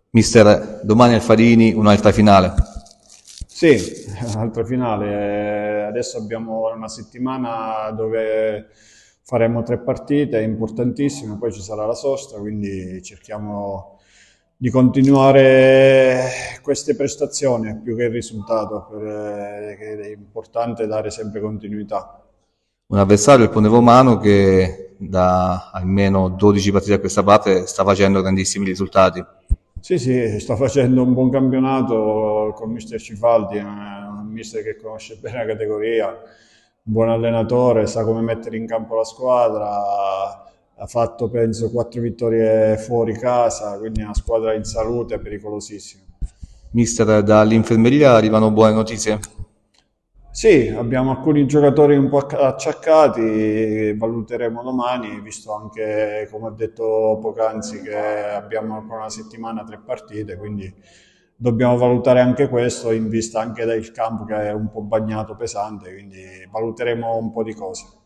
Mister, domani al Farini un'altra finale. Sì, altra finale. Adesso abbiamo una settimana dove faremo 3 partite importantissime, poi ci sarà la sosta, quindi cerchiamo di continuare queste prestazioni più che il risultato, che è importante dare sempre continuità. Un avversario, il Pone Romano, che da almeno 12 partite a questa parte sta facendo grandissimi risultati. Sì, sì, sta facendo un buon campionato con mister Cifaldi, è un mister che conosce bene la categoria, un buon allenatore, sa come mettere in campo la squadra, ha fatto penso 4 vittorie fuori casa, quindi è una squadra in salute, pericolosissima. Mister, dall'infermeria arrivano buone notizie. Sì, abbiamo alcuni giocatori un po' acciaccati, valuteremo domani, visto anche, come ho detto poc'anzi, che abbiamo ancora una settimana 3 partite, quindi dobbiamo valutare anche questo in vista anche del campo che è un po' bagnato pesante, quindi valuteremo un po' di cose.